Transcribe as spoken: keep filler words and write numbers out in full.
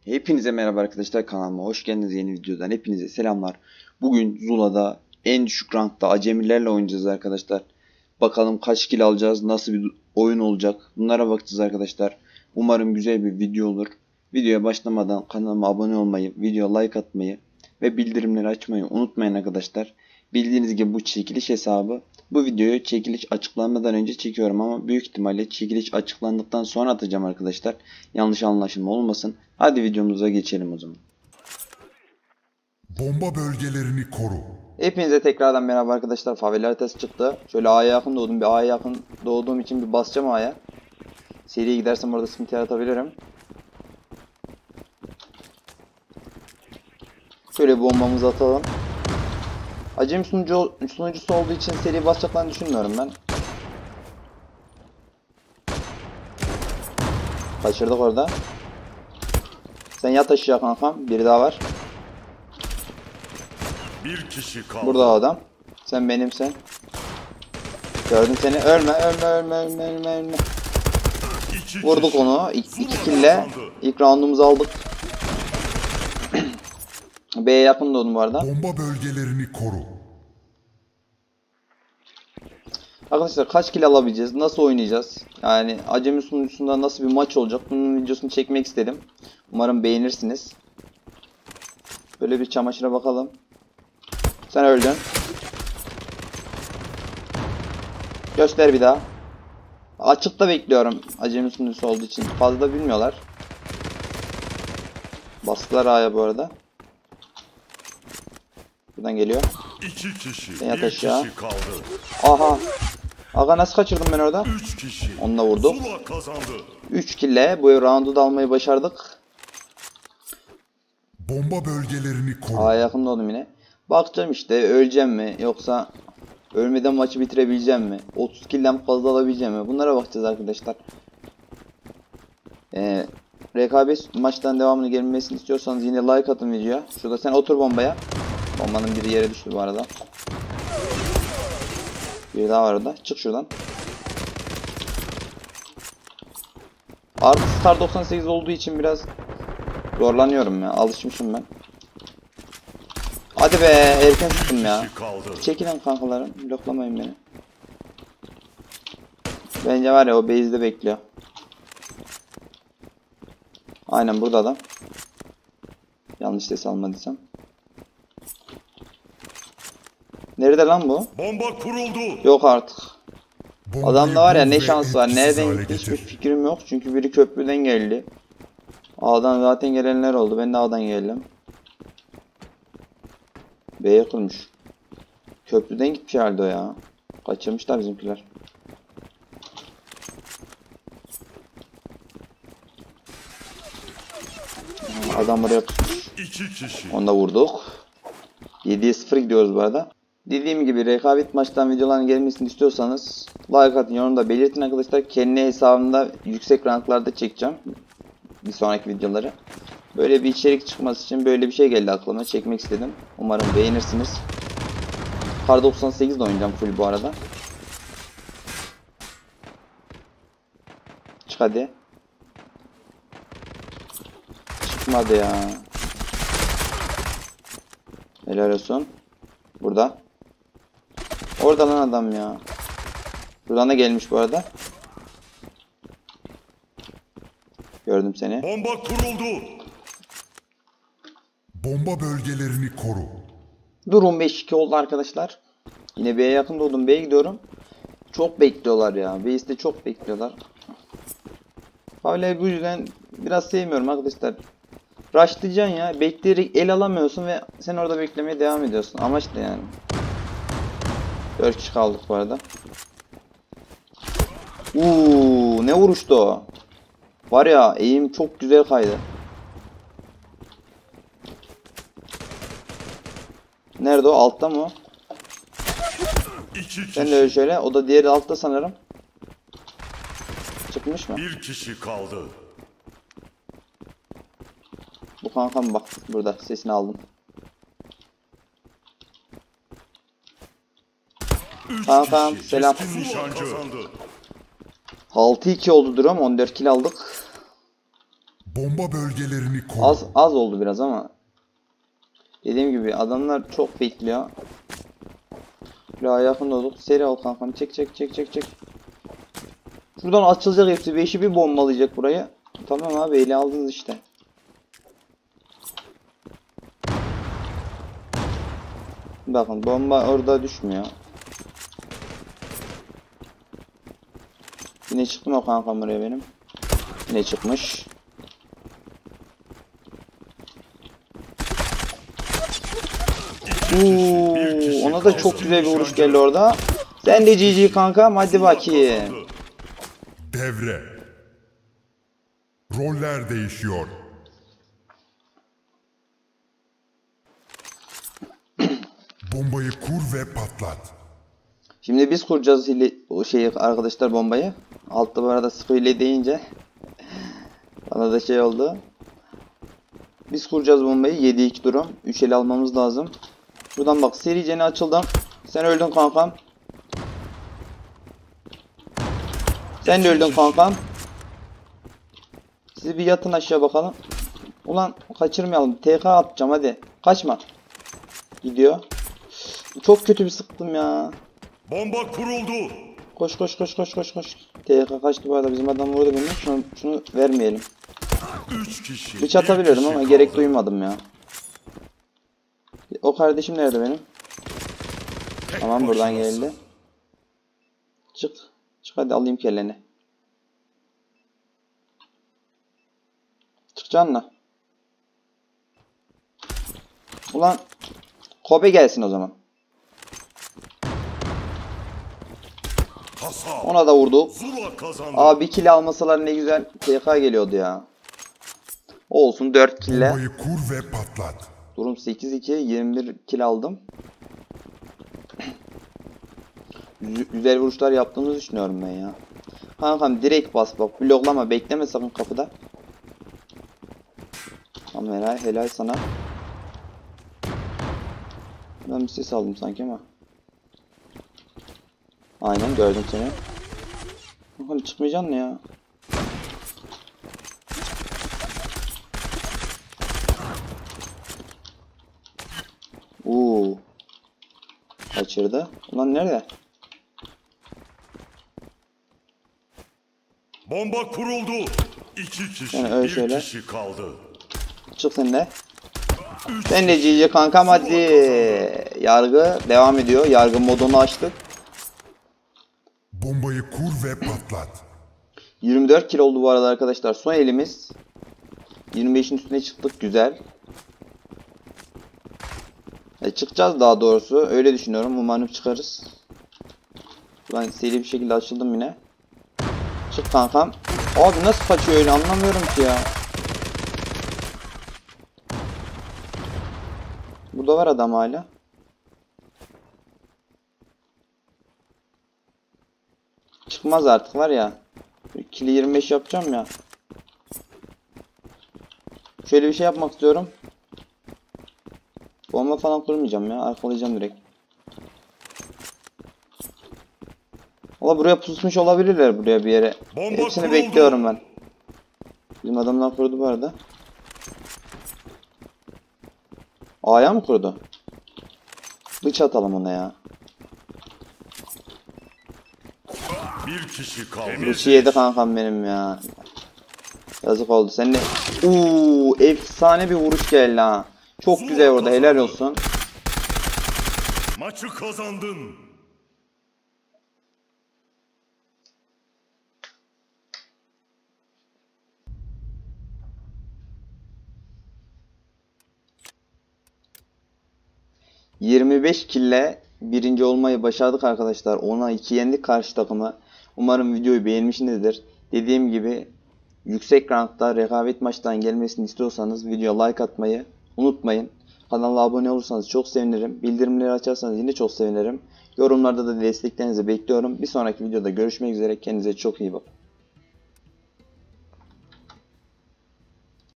Hepinize merhaba arkadaşlar, kanalıma hoş geldiniz. Yeni videodan hepinize selamlar. Bugün Zula'da en düşük rankta acemilerle oynayacağız arkadaşlar. Bakalım kaç kill alacağız, nasıl bir oyun olacak, bunlara bakacağız arkadaşlar. Umarım güzel bir video olur. Videoya başlamadan kanalıma abone olmayı, video like atmayı ve bildirimleri açmayı unutmayın arkadaşlar. Bildiğiniz gibi bu çekiliş hesabı. Bu videoyu çekiliş açıklanmadan önce çekiyorum ama büyük ihtimalle çekiliş açıklandıktan sonra atacağım arkadaşlar. Yanlış anlaşılma olmasın. Hadi videomuza geçelim o zaman. Bomba bölgelerini koru. Hepinize tekrardan merhaba arkadaşlar. Favela haritası çıktı. Şöyle A'ya yakın doğdum. Bir A'ya yakın doğduğum için bir basacağım A'ya. Seriye gidersem orada sıkıntı yaratabilirim. Şöyle bir bombamızı atalım. Acemi sunucu, sunucusu olduğu için seri basacaklarını düşünmüyorum ben. Kaçırdık orada. Sen yat aşağı kankam. Biri daha var. Bir kişi kaldı. Burada adam. Sen benimsen. Gördüm seni. Ölme, ölme, ölme, ölme, ölme, ölme. İki Vurduk kişi. onu. İki, iki kille. İlk roundumuzu aldık. B'ye yakın doğdum bu arada. Bomba bölgelerini koru. Arkadaşlar kaç kill alabileceğiz? Nasıl oynayacağız? Yani acemi sunucusunda nasıl bir maç olacak? Bunun videosunu çekmek istedim. Umarım beğenirsiniz. Böyle bir çamaşıra bakalım. Sen öldün. Göster bir daha. Açıkta bekliyorum. Acemi sunucusu olduğu için. Fazla da bilmiyorlar. Bastılar A'ya bu arada. Buradan geliyor. İki kişi. Sen yat Bir aşağı. kişi kaldı. Aha. Aga nasıl kaçırdım ben orada? Üç kişi. Onunla vurduk. Zula kazandı. üç kille bu roundu da almayı başardık. Bomba bölgelerini koru. A'ya yakın oldum yine. Bakacağım işte öleceğim mi yoksa ölmeden maçı bitirebileceğim mi? otuz kill'den fazla alabileceğim mi? Bunlara bakacağız arkadaşlar. Ee, rekabet maçtan devamını gelmesini istiyorsanız yine like atın videoya. Şurada sen otur bombaya. Bombanın biri yere düştü bu arada. Biri daha var orada. Çık şuradan. Artı Star doksan sekiz olduğu için biraz zorlanıyorum ya. Alışmışım ben. Hadi be, erken tuttum ya. Kişi kaldı. Çekilin kankalarım. Bloklamayın beni. Bence var ya o base'de bekliyor. Aynen burada adam. Yanlış ses almadıysam. Nerede lan bu? Bomba kuruldu. Yok artık. Bombayı Adamda var ya bul ne ve şans var. etkisiz Nereden hale gitti hiçbir getir. fikrim yok. Çünkü biri köprüden geldi. A'dan zaten gelenler oldu. Ben de A'dan geldim. B'ye kurmuş. Köprüden gitmiş herhalde o ya. Kaçırmışlar bizimkiler. Adam buraya pusmuş. İki kişi. Onu da vurduk. yediye sıfır gidiyoruz bu arada. Dediğim gibi rekabet maçtan videoların gelmesini istiyorsanız like atın, yorumda belirtin arkadaşlar. Kendi hesabımda yüksek ranklarda çekeceğim bir sonraki videoları. Böyle bir içerik çıkması için böyle bir şey geldi aklıma, çekmek istedim. Umarım beğenirsiniz. Kar doksan sekiz ile oynayacağım full bu arada. Çık hadi. Çıkmadı ya. Helal olsun. Burada. Orada lan adam ya. Buradan da gelmiş bu arada. Gördüm seni. Bomba kuruldu. Bomba bölgelerini koru. Durum beş iki oldu arkadaşlar. Yine B'ye yakın doğdum. B'ye gidiyorum. Çok bekliyorlar ya. B'de çok bekliyorlar. Hala bu yüzden biraz sevmiyorum arkadaşlar. Rushlayacaksın ya. Bekleyerek el alamıyorsun ve sen orada beklemeye devam ediyorsun. Amaç ne yani? dört kişi kaldık bu arada. Uuu, ne vuruştu o? Var ya, eğim çok güzel kaydı. Nerede o? Altta mı o? İki kişi. Sen de öyle şöyle. O da diğeri altta sanırım. Çıkmış mı? Bir kişi kaldı. Bu kankam bak burada. Sesini aldım. Üç Kankam kişi. selam. Keskin nişancı. altı iki oldu durum. on dört kill aldık. Bomba bölgelerini koru. Az az oldu biraz ama dediğim gibi adamlar çok bekliyor. Daha yakın olduk. Seri ol kankam. Çek çek çek çek çek. Şuradan açılacak hepsi. Beşi bir bombalayacak burayı. Tamam abi, eli aldınız işte. Bakın bomba orada düşmüyor. Yine çıktı mı kankam buraya benim? Yine çıkmış. Uuu, ona da çok güzel bir vuruş geldi orada. Sen de G G kankam, hadi bakayım. Devre. Roller değişiyor. Bombayı kur ve patlat. Şimdi biz kuracağız hile, o şeyi arkadaşlar, bombayı. Altta bu arada sıfır hile deyince bana da şey oldu. Biz kuracağız bombayı. yedi iki durum. üç el almamız lazım. Buradan bak, sericene açıldım. Sen öldün kankam. Sen de öldün kankam. Siz bir yatın aşağı bakalım. Ulan kaçırmayalım. T K atacağım, hadi. Kaçma. Gidiyor. Çok kötü bir sıktım ya. Bomba kuruldu. Koş koş koş koş koş koş. T K kaçtı bu arada, bizim adam vurdu beni. Şunu, şunu vermeyelim. üç kişi. Bıç atabilirdim ama gerek duymadım ya. O kardeşim nerede benim? Tek Tamam, buradan başınasın. geldi. Çık. Çık hadi, alayım kelleni. Çık canına. Ulan Kobe gelsin o zaman. Hasar. Ona da vurdu. Zula kazandı. Abi bir kill almasalar ne güzel. T K geliyordu ya. Olsun, dört kille. Bombayı kur ve patlat. Durum sekiz iki. yirmi bir kill aldım. Güzel vuruşlar yaptığımızı düşünüyorum ben ya. Kankam direkt bas bak. Bloklama, bekleme sakın kapıda. Tamam, helal, helal sana. Ben bir ses aldım sanki ama. Aynen, gördüm seni. Kankam çıkmayacaksın ya. Uuu. Kaçırdı. Ulan nerede? Bomba kuruldu. İki kişi. Yani öyle bir şeyler. kişi kaldı. Çık sen de. Sen de G G kankam, hadi. Yargı devam ediyor. Yargı modunu açtık. Bombayı kur ve patlat. yirmi dört kill oldu bu arada arkadaşlar. Son elimiz. yirmi beşin üstüne çıktık. Güzel. E, çıkacağız daha doğrusu. Öyle düşünüyorum. Umarım çıkarız. Ben seri bir şekilde açıldım yine. Çık kankam. Abi nasıl kaçıyor öyle, anlamıyorum ki ya. Burada var adam hala. Çıkmaz artık var ya. Kili yirmi beş yapacağım ya. Şöyle bir şey yapmak istiyorum. Bomba falan kurmayacağım ya. Arkalayacağım direkt. Valla buraya pusmuş olabilirler, buraya bir yere. Bomba Hepsini kuruldu. bekliyorum ben. Bizim adamlar kurdu bu arada. A'ya mı kurdu? Bıç atalım ona ya. Bir kişi kaldı. Bıçı yedi kankam benim ya. Yazık oldu. Sen de... Uuu, efsane bir vuruş geldi ha. Çok güzel orada, helal olsun. Maçı kazandın. yirmi beş kille birinci olmayı başardık arkadaşlar. ona iki yendik karşı takımı. Umarım videoyu beğenmişsinizdir. Dediğim gibi yüksek rankta rekabet maçtan gelmesini istiyorsanız videoya like atmayı unutmayın. Kanala abone olursanız çok sevinirim. Bildirimleri açarsanız yine çok sevinirim. Yorumlarda da desteklerinizi bekliyorum. Bir sonraki videoda görüşmek üzere. Kendinize çok iyi bakın.